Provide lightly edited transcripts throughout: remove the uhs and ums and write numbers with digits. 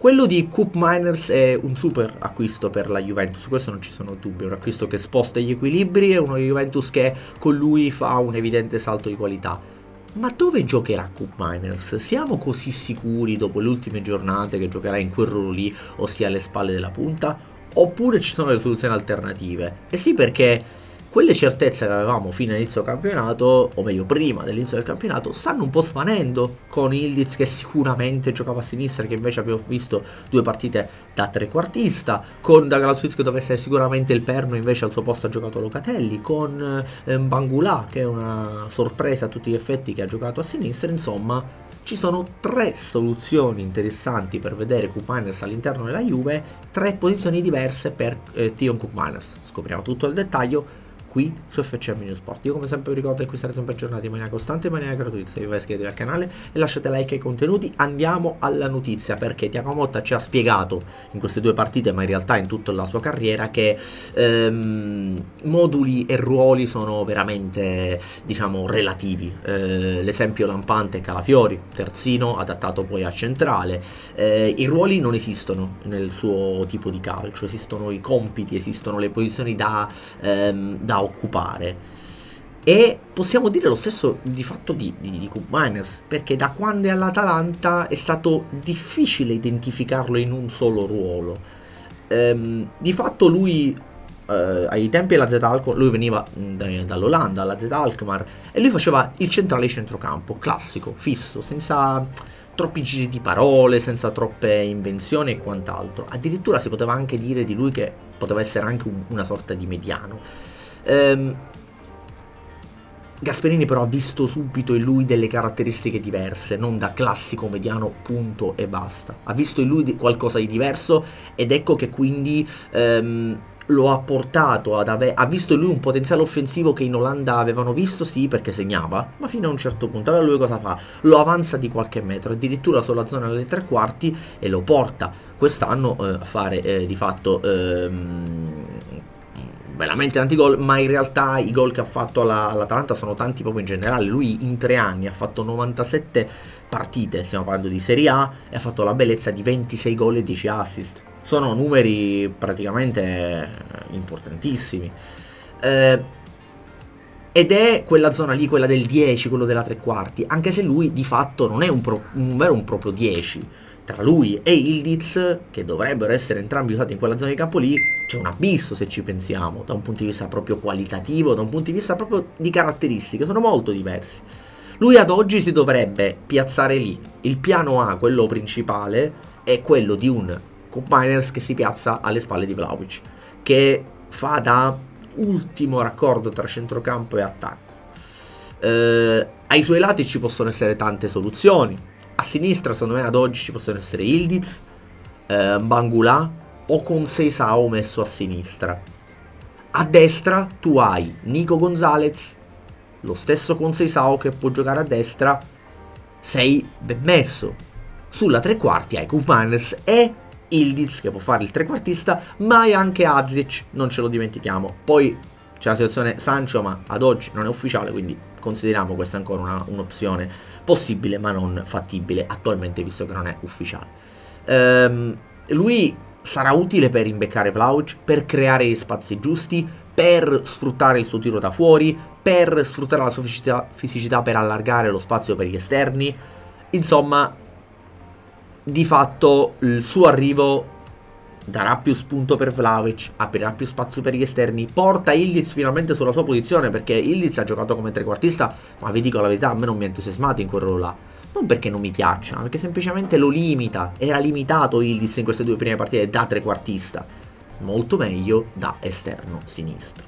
Quello di Koopmeiners è un super acquisto per la Juventus, su questo non ci sono dubbi, è un acquisto che sposta gli equilibri, è una Juventus che con lui fa un evidente salto di qualità. Ma dove giocherà Koopmeiners? Siamo così sicuri dopo le ultime giornate che giocherà in quel ruolo lì, ossia alle spalle della punta? Oppure ci sono le soluzioni alternative? E sì, perché quelle certezze che avevamo fino all'inizio del campionato, o meglio prima dell'inizio del campionato, stanno un po' svanendo, con Ildiz che sicuramente giocava a sinistra, che invece abbiamo visto 2 partite da trequartista, con Dagalauskas che doveva essere sicuramente il perno, invece al suo posto ha giocato Locatelli, con Bangula che è una sorpresa a tutti gli effetti che ha giocato a sinistra. Insomma, ci sono 3 soluzioni interessanti per vedere Koopmeiners all'interno della Juve, 3 posizioni diverse per Tion Koopmeiners. Scopriamo tutto il dettaglio qui su FCM News Sport. Io come sempre vi ricordo che sarete sempre aggiornati in maniera costante e in maniera gratuita. Se vi vai iscrivetevi al canale e lasciate like ai contenuti. Andiamo alla notizia, perché Thiago Motta ci ha spiegato in queste 2 partite, ma in realtà in tutta la sua carriera, che moduli e ruoli sono veramente, diciamo, relativi. L'esempio lampante è Calafiori, terzino adattato poi a centrale. I ruoli non esistono nel suo tipo di calcio, esistono i compiti, esistono le posizioni da occupare, e possiamo dire lo stesso di fatto di Koopmeiners, perché da quando è all'Atalanta è stato difficile identificarlo in un solo ruolo. Di fatto lui ai tempi della Z Alkmaar, lui veniva dall'Olanda, alla Z Alkmaar, e lui faceva il centrale centrocampo, classico, fisso, senza troppi giri di parole, senza troppe invenzioni e quant'altro. Addirittura si poteva anche dire di lui che poteva essere anche una sorta di mediano. Gasperini però ha visto subito in lui delle caratteristiche diverse, non da classico mediano punto e basta. Ha visto in lui qualcosa di diverso, ed ecco che quindi lo ha portato ha visto in lui un potenziale offensivo che in Olanda avevano visto, sì, perché segnava, ma fino a un certo punto. Allora lui cosa fa? Lo avanza di qualche metro, addirittura sulla zona delle 3/4, e lo porta quest'anno a fare di fatto veramente tanti gol, ma in realtà i gol che ha fatto all'Atalanta sono tanti proprio in generale. Lui in 3 anni ha fatto 97 partite, stiamo parlando di Serie A, e ha fatto la bellezza di 26 gol e 10 assist. Sono numeri praticamente importantissimi. Ed è quella zona lì, quella del 10, quello della 3/4, anche se lui di fatto non è un vero e un proprio 10. Tra lui e Ildiz, che dovrebbero essere entrambi usati in quella zona di campo lì, c'è un abisso, se ci pensiamo, da un punto di vista proprio qualitativo, da un punto di vista proprio di caratteristiche, sono molto diversi. Lui ad oggi si dovrebbe piazzare lì. Il piano A, quello principale, è quello di un Koopmeiners che si piazza alle spalle di Vlahovic, che fa da ultimo raccordo tra centrocampo e attacco. Ai suoi lati ci possono essere tante soluzioni. A sinistra, secondo me, ad oggi ci possono essere Ildiz, Bangula o Conceição messo a sinistra. A destra tu hai Nico Gonzalez, lo stesso Conceição che può giocare a destra, sei ben messo. Sulla 3/4 hai Koopmeiners e Ildiz che può fare il trequartista, ma hai anche Azic, non ce lo dimentichiamo. Poi c'è la situazione Sancho, ma ad oggi non è ufficiale, quindi consideriamo questa ancora un'opzione possibile ma non fattibile attualmente, visto che non è ufficiale. Lui sarà utile per imbeccare Vlahovic, per creare gli spazi giusti, per sfruttare il suo tiro da fuori, per sfruttare la sua fisicità per allargare lo spazio per gli esterni. Insomma, di fatto il suo arrivo darà più spunto per Vlahovic, aprirà più spazio per gli esterni, porta Ildiz finalmente sulla sua posizione, perché Ildiz ha giocato come trequartista, ma vi dico la verità, a me non mi ha entusiasmato in quel ruolo là. Non perché non mi piaccia, ma perché semplicemente lo limita. Era limitato Ildiz in queste 2 prime partite da trequartista, molto meglio da esterno sinistro.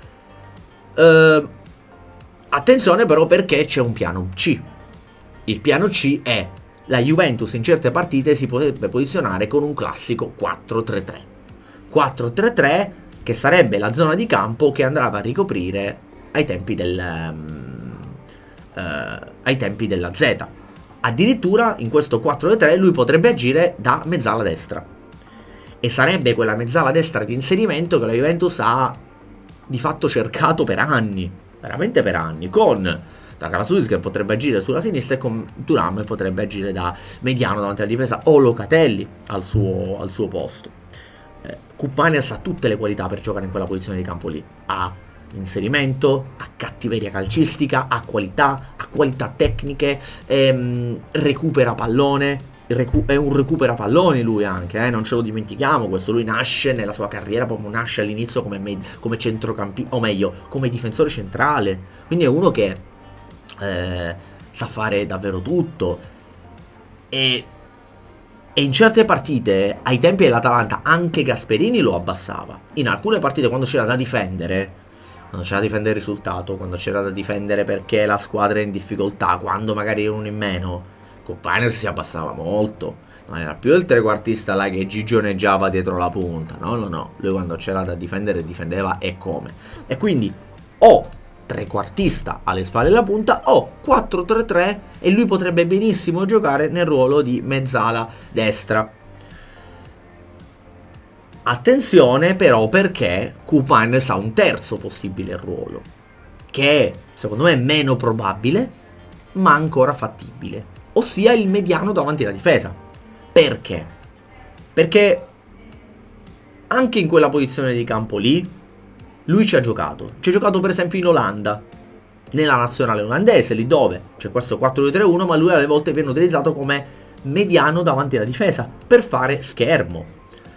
Attenzione però, perché c'è un piano C. Il piano C è: la Juventus in certe partite si potrebbe posizionare con un classico 4-3-3. 4-3-3 che sarebbe la zona di campo che andava a ricoprire ai tempi della Z. Addirittura in questo 4-3 lui potrebbe agire da mezzala destra, e sarebbe quella mezzala destra di inserimento che la Juventus ha di fatto cercato per anni, veramente per anni, con Douglas Luiz che potrebbe agire sulla sinistra e con Thuram potrebbe agire da mediano davanti alla difesa, o Locatelli al suo posto. Koop Meiners ha tutte le qualità per giocare in quella posizione di campo lì, ha inserimento, ha cattiveria calcistica, ha qualità tecniche, recupera pallone, è un recupera palloni lui anche, non ce lo dimentichiamo questo. Lui nasce nella sua carriera, proprio nasce all'inizio come centrocampista, o meglio come difensore centrale, quindi è uno che sa fare davvero tutto. E in certe partite, ai tempi dell'Atalanta, anche Gasperini lo abbassava. In alcune partite, quando c'era da difendere, il risultato, quando c'era da difendere perché la squadra è in difficoltà, quando magari era uno in meno, Koop Meiners si abbassava molto. Non era più il trequartista là che gigioneggiava dietro la punta. No. Lui quando c'era da difendere, difendeva e come. E quindi o trequartista alle spalle della punta o 4-3-3, e lui potrebbe benissimo giocare nel ruolo di mezzala destra. Attenzione però, perché Koop Meiners ha un terzo possibile ruolo, che è, secondo me, meno probabile ma ancora fattibile, ossia il mediano davanti alla difesa. Perché? Perché anche in quella posizione di campo lì lui ci ha giocato per esempio in Olanda, nella nazionale olandese, lì dove c'è questo 4-2-3-1, ma lui alle volte viene utilizzato come mediano davanti alla difesa per fare schermo.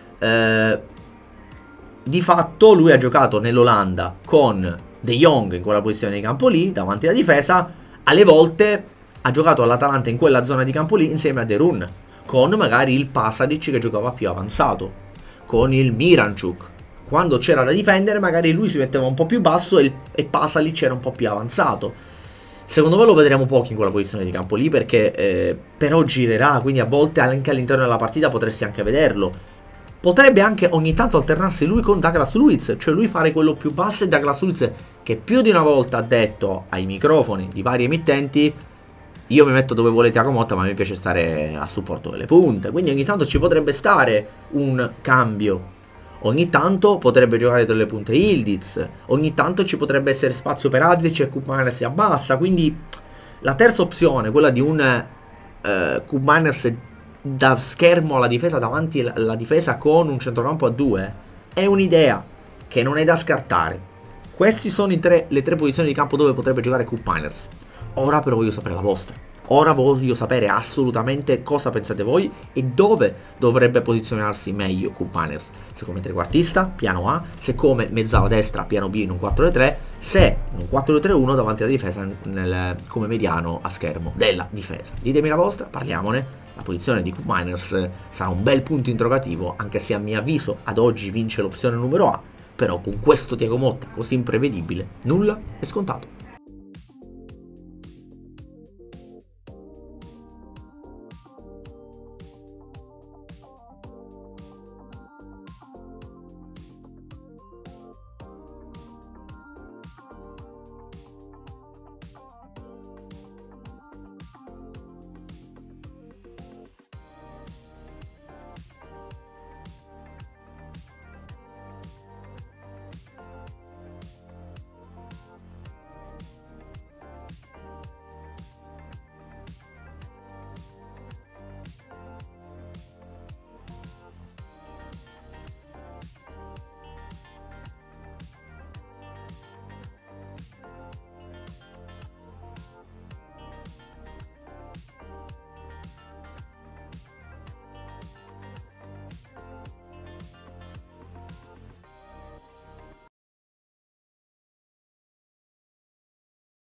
Di fatto lui ha giocato nell'Olanda con De Jong in quella posizione di campo lì davanti alla difesa, alle volte ha giocato all'Atalanta in quella zona di campo lì insieme a De Roon, con magari il Pasalic che giocava più avanzato, con il Miranchuk. Quando c'era da difendere magari lui si metteva un po' più basso e Pasalic era un po' più avanzato. Secondo me lo vedremo poco in quella posizione di campo lì, perché però girerà, quindi a volte anche all'interno della partita potresti anche vederlo. Potrebbe anche ogni tanto alternarsi lui con Douglas Luiz, cioè lui fare quello più basso e Douglas Luiz, che più di una volta ha detto ai microfoni di vari emittenti: io mi metto dove vuole Thiago Motta, ma mi piace stare a supporto delle punte. Quindi ogni tanto ci potrebbe stare un cambio. Ogni tanto potrebbe giocare tra le punte Yildiz, ogni tanto ci potrebbe essere spazio per Azic e Koop Meiners si abbassa. Quindi la terza opzione, quella di un Koop Meiners da schermo alla difesa, davanti alla difesa con un centrocampo a 2, è un'idea che non è da scartare. Queste sono le tre posizioni di campo dove potrebbe giocare Koop Meiners. Ora però voglio sapere la vostra. Ora voglio sapere assolutamente cosa pensate voi e dove dovrebbe posizionarsi meglio Koop Meiners. Se come trequartista, piano A; se come mezzala destra, piano B in un 4-3-3; se in un 4-3-1 davanti alla difesa come mediano a schermo della difesa. Ditemi la vostra, parliamone. La posizione di Koop Meiners sarà un bel punto interrogativo, anche se a mio avviso ad oggi vince l'opzione numero A, però con questo Thiago Motta così imprevedibile nulla è scontato.